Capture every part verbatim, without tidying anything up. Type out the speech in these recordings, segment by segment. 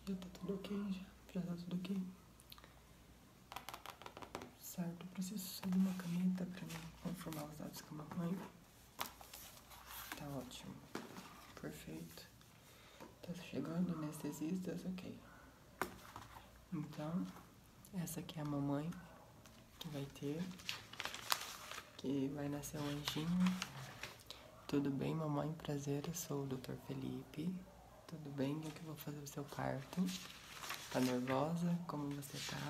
Já tá tudo ok, já, já tá tudo ok. Certo, eu preciso só de uma caneta pra mim confirmar os dados com a mamãe. Tá ótimo, perfeito. Tá chegando anestesistas, ok. Então, essa aqui é a mamãe que vai ter, que vai nascer um anjinho. Tudo bem, mamãe? Prazer, eu sou o doutor Felipe. Tudo bem? Eu que vou fazer o seu parto. Tá nervosa? Como você tá?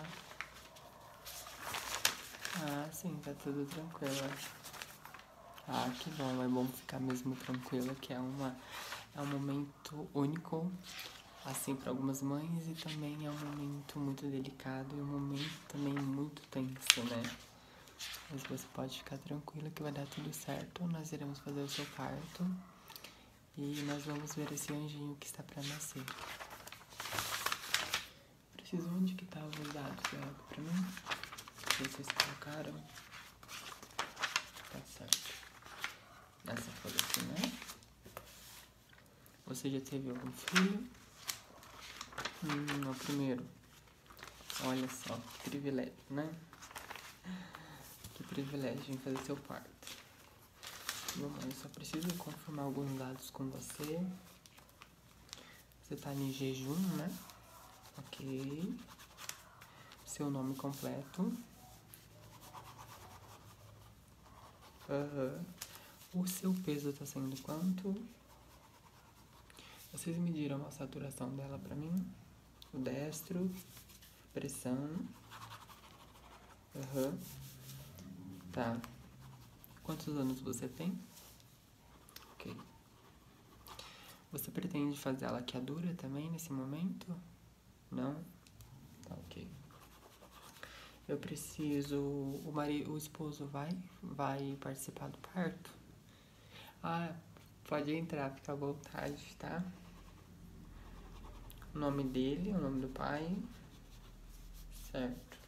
Ah, sim, tá tudo tranquilo. Ah, que bom, é bom ficar mesmo tranquila, que é, uma, é um momento único, assim, para algumas mães, e também é um momento muito delicado e um momento também muito tenso, né? Mas você pode ficar tranquila que vai dar tudo certo. Nós iremos fazer o seu parto e nós vamos ver esse anjinho que está para nascer. Preciso onde que estavam os dados dela para mim? Se vocês colocaram. Tá certo. Essa folha aqui, né? Você já teve algum filho? Hum, o primeiro. Olha só, que privilégio, né? Que privilégio em fazer seu parto. Bom, eu só preciso confirmar alguns dados com você. Você tá em jejum, né? Ok. Seu nome completo. Aham. Uhum. O seu peso tá sendo quanto? Vocês mediram a saturação dela pra mim? O destro. Pressão. Aham. Uhum. Tá. Quantos anos você tem? Ok. Você pretende fazer a laqueadura também nesse momento? Não? Tá, ok. Eu preciso... O marido, o esposo vai? Vai participar do parto? Ah, pode entrar, fica à vontade, tá? O nome dele, o nome do pai. Certo.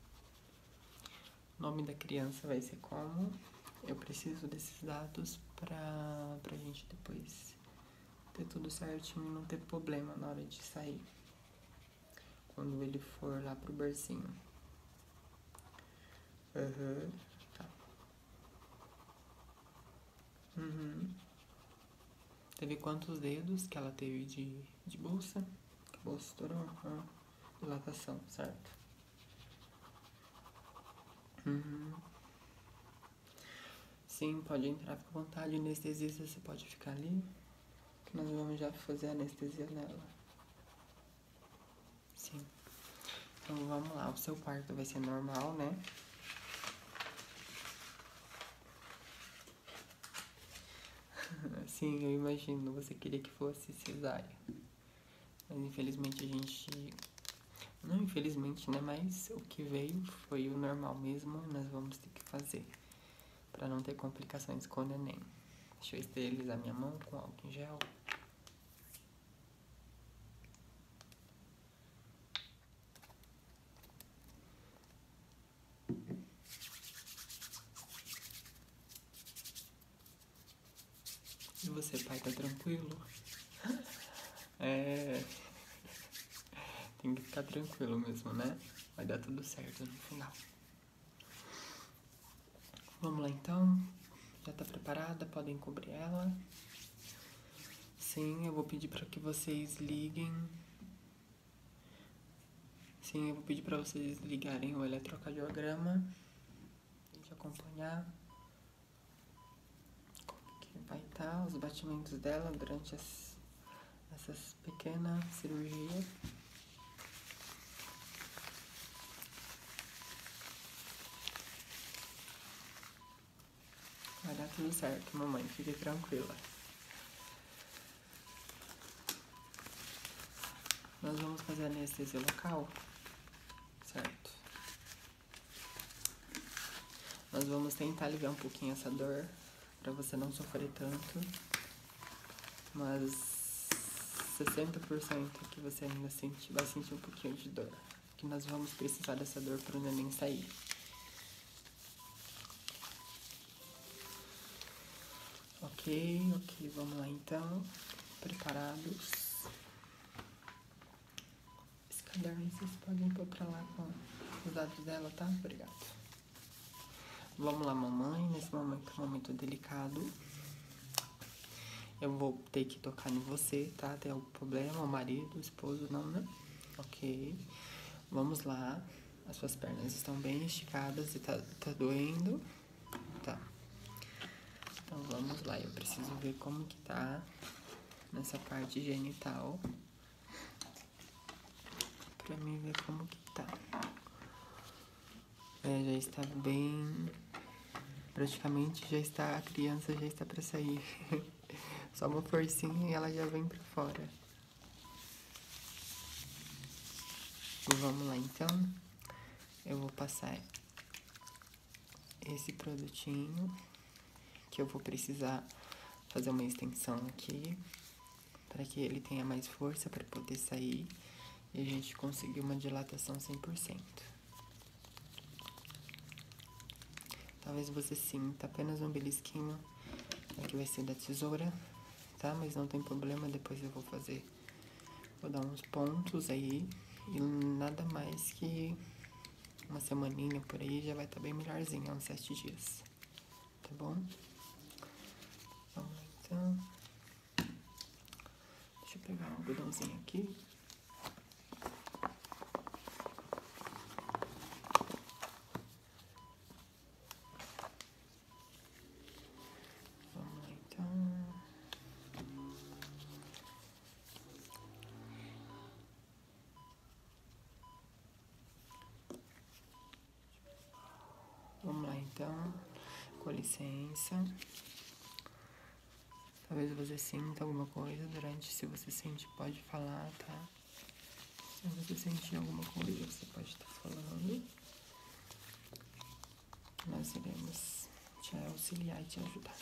O nome da criança vai ser como? Eu preciso desses dados pra, pra gente depois ter tudo certinho e não ter problema na hora de sair. Quando ele for lá pro bercinho. Aham, uhum, tá. Uhum. Teve quantos dedos que ela teve de, de bolsa? Que a bolsa estourou? Ah, dilatação, certo. Uhum. Sim, pode entrar, fica à vontade. Anestesista, você pode ficar ali. Que nós vamos já fazer a anestesia nela. Sim. Então vamos lá, o seu parto vai ser normal, né? Sim, eu imagino, você queria que fosse cesárea. Mas infelizmente a gente... Não infelizmente, né? Mas o que veio foi o normal mesmo. Nós vamos ter que fazer. Pra não ter complicações com o neném. Deixa eu esterilizar minha mão com álcool em gel. E você, pai, tá tranquilo? É... Tem que ficar tranquilo mesmo, né? Vai dar tudo certo no final. Vamos lá, então. Já tá preparada? Podem cobrir ela. Sim, eu vou pedir pra que vocês liguem. Sim, eu vou pedir pra vocês ligarem o eletrocardiograma. A gente acompanhar como que vai estar os batimentos dela durante as, essas pequenas cirurgias. Vai dar tudo certo, mamãe. Fique tranquila. Nós vamos fazer a anestesia local, certo? Nós vamos tentar aliviar um pouquinho essa dor, pra você não sofrer tanto. Mas sessenta por cento que você ainda sente, vai sentir um pouquinho de dor. Que nós vamos precisar dessa dor pro neném sair. Ok, ok, vamos lá então. Preparados. caderno vocês podem pôr pra lá com os dados dela, tá? Obrigado. Vamos lá, mamãe. Nesse momento é um momento delicado. Eu vou ter que tocar em você, tá? Tem algum problema? O marido, o esposo, não, né? Ok. Vamos lá. As suas pernas estão bem esticadas e tá, tá doendo? Tá. Então vamos lá. Eu preciso ver como que tá nessa parte genital. Pra mim ver como que tá. É, já está bem... Praticamente já está... A criança já está pra sair. Só uma forcinha e ela já vem pra fora. E vamos lá, então. Eu vou passar esse produtinho, que eu vou precisar fazer uma extensão aqui, para que ele tenha mais força para poder sair e a gente conseguir uma dilatação cem por cento. Talvez você sinta apenas um belisquinho, aqui vai ser da tesoura, tá? Mas não tem problema, depois eu vou fazer, vou dar uns pontos aí e nada mais que uma semaninha por aí já vai estar tá bem melhorzinho, uns sete dias, tá bom? Vamos lá, então. Deixa eu pegar um algodãozinho aqui. Vamos lá, então. Vamos lá, então. Com licença. Talvez você sinta alguma coisa durante, se você sente, pode falar, tá? Se você sentir alguma coisa, você pode estar falando. Nós iremos te auxiliar e te ajudar.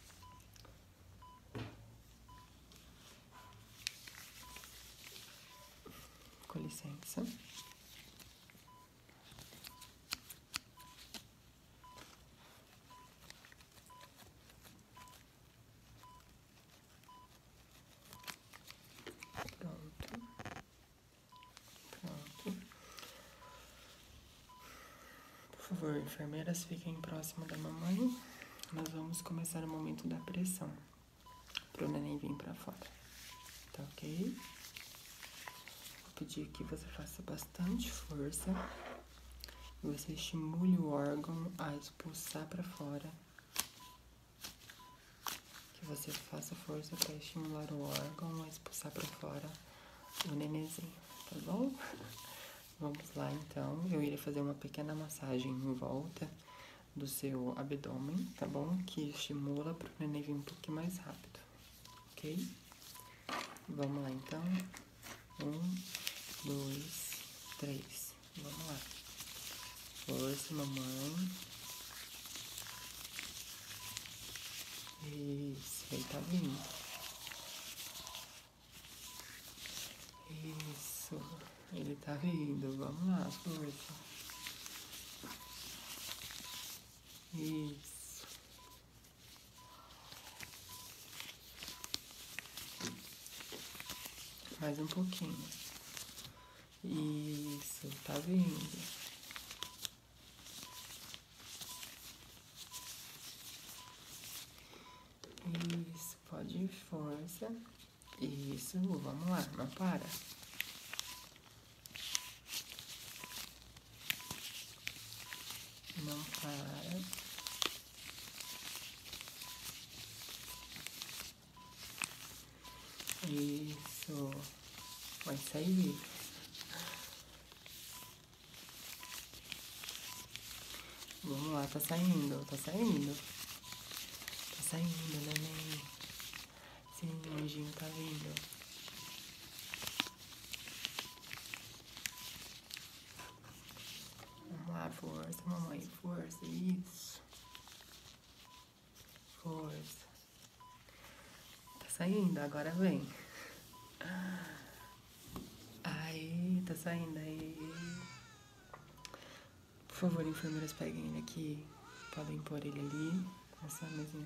Com licença. Por favor, enfermeiras, fiquem próximo da mamãe. Nós vamos começar o momento da pressão, para o neném vir para fora. Tá ok? Vou pedir que você faça bastante força. E você estimule o órgão a expulsar para fora. Que você faça força para estimular o órgão a expulsar para fora o nenenzinho, tá bom? Vamos lá, então. Eu irei fazer uma pequena massagem em volta do seu abdômen, tá bom? Que estimula para o neném vir um pouquinho mais rápido, ok? Vamos lá, então. Um, dois, três. Vamos lá. Força, mamãe. Isso, ele tá vindo. Isso, ele tá vindo. Vamos lá, força. Isso. Mais um pouquinho. Isso, tá vindo. Isso, pode ir, força. Isso, vamos lá, não para. Não para. Isso. Vai sair. Vamos lá, tá saindo, tá saindo. Tá saindo, neném. Sim, o anjinho tá vindo. Vamos lá, força, mamãe, força, isso. Força. Tá saindo, agora vem. Aí, tá saindo, aí. Por favor, enfermeiras, peguem ele aqui. Podem pôr ele ali, nessa mesinha.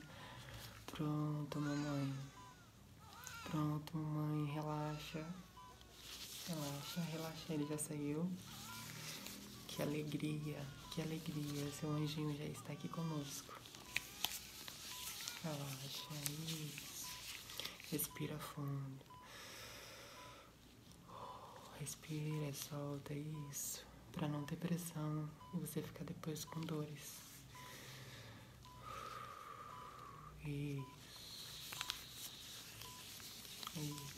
Pronto, mamãe. Pronto, mamãe, relaxa. Relaxa, relaxa, ele já saiu. Que alegria, que alegria. Seu anjinho já está aqui conosco. Relaxa, isso. Respira fundo. Respira, solta, isso. Pra não ter pressão e você ficar depois com dores. Isso. Isso.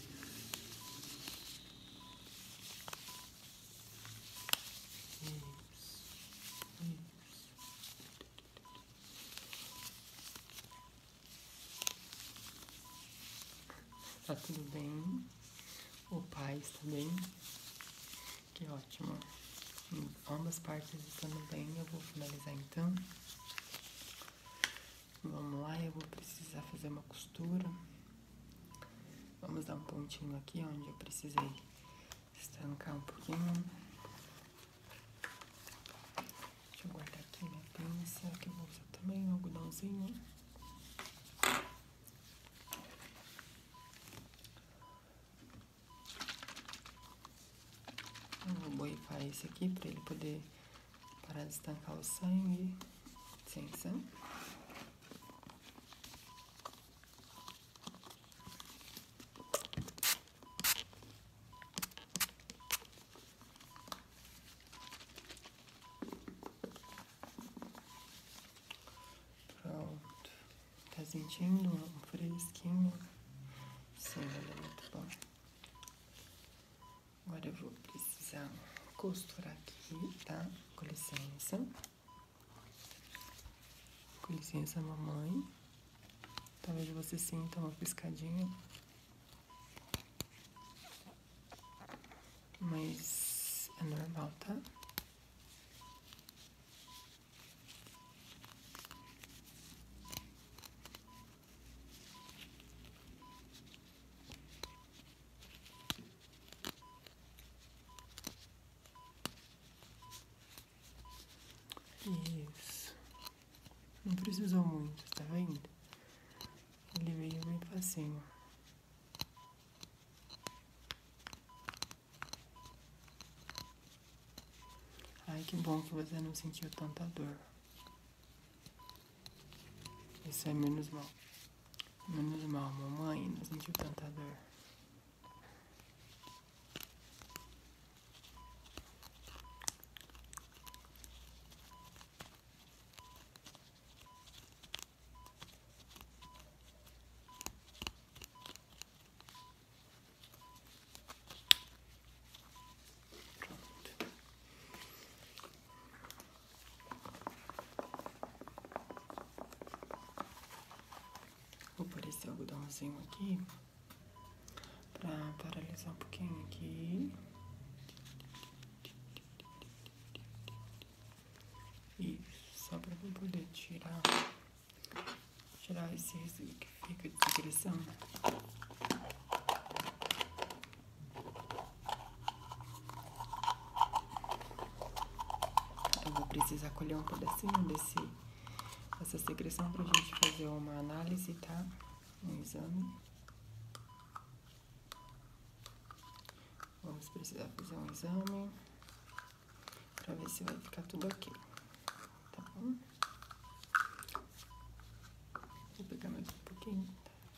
Tá tudo bem? O pai está bem? Que ótimo. Ambas partes estando bem, eu vou finalizar então. Vamos lá, eu vou precisar fazer uma costura. Vamos dar um pontinho aqui onde eu precisei estancar um pouquinho. Deixa eu guardar aqui minha pinça, que eu vou usar também um algodãozinho. Eu vou borrifar esse aqui para ele poder parar de estancar o sangue. Licença. Pronto. Tá sentindo um fresquinho? Sim, ele é muito bom. Agora eu vou precisar costurar aqui, tá? Com licença. Com licença, mamãe. Talvez você sinta uma piscadinha. Mas é normal, tá? Isso. Não precisou muito, tá vendo? Ele veio bem facinho. Ai, que bom que você não sentiu tanta dor. Isso é menos mal. Menos mal, mamãe não sentiu tanta dor. Vou pôr esse algodãozinho aqui pra paralisar um pouquinho aqui. Isso, só pra eu poder tirar, tirar esse resíduo que fica de secreção. Eu vou precisar colher um pedacinho desse, dessa secreção pra gente fazer uma análise, tá? Um exame. Vamos precisar fazer um exame pra ver se vai ficar tudo ok. Tá bom? Vou pegar mais um pouquinho.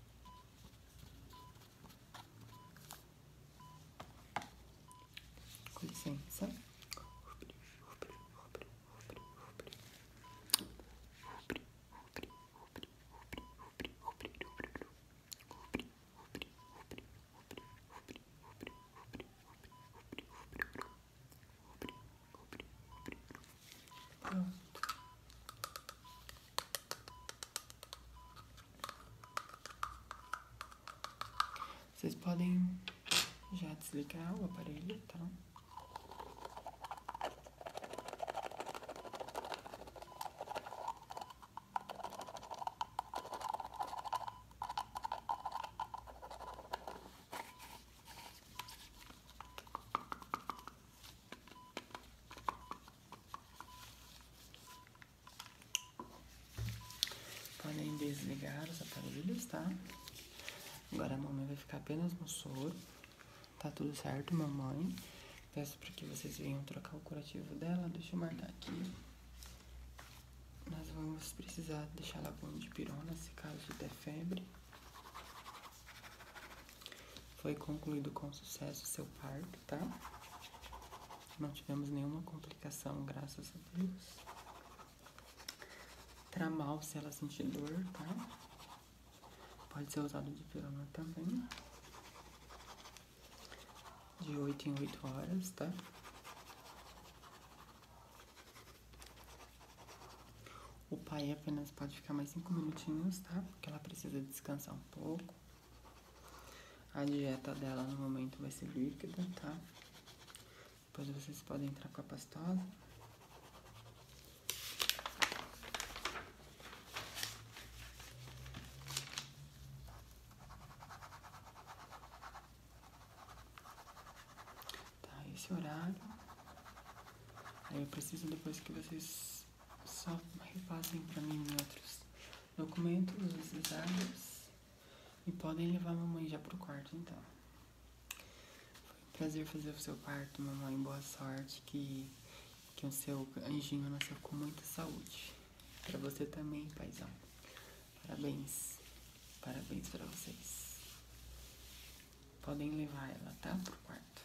Com licença. Pronto. Vocês podem já desligar o aparelho, tá? Podem desligar os aparelhos, tá? Agora a mamãe vai ficar apenas no soro, Tá tudo certo, mamãe? Peço para que vocês venham trocar o curativo dela. Deixa eu marcar aqui. Nós vamos precisar deixar ela bom de pirona se caso der febre. Foi concluído com sucesso o seu parto, tá? Não tivemos nenhuma complicação, graças a Deus. Tramal, se ela sentir dor, tá? Pode ser usado de pirona também. De oito em oito horas, tá? O pai apenas pode ficar mais cinco minutinhos, tá? Porque ela precisa descansar um pouco. A dieta dela no momento vai ser líquida, tá? Depois vocês podem entrar com a pastosa. Tá, esse horário. Aí eu preciso depois que vocês só repassem pra mim em outros documentos, os exames. E podem levar a mamãe já pro quarto, então. Prazer fazer o seu parto, mamãe. Boa sorte. Que, que o seu anjinho nasceu com muita saúde. Pra você também, paizão. Parabéns. Parabéns pra vocês. Podem levar ela, tá? Pro quarto.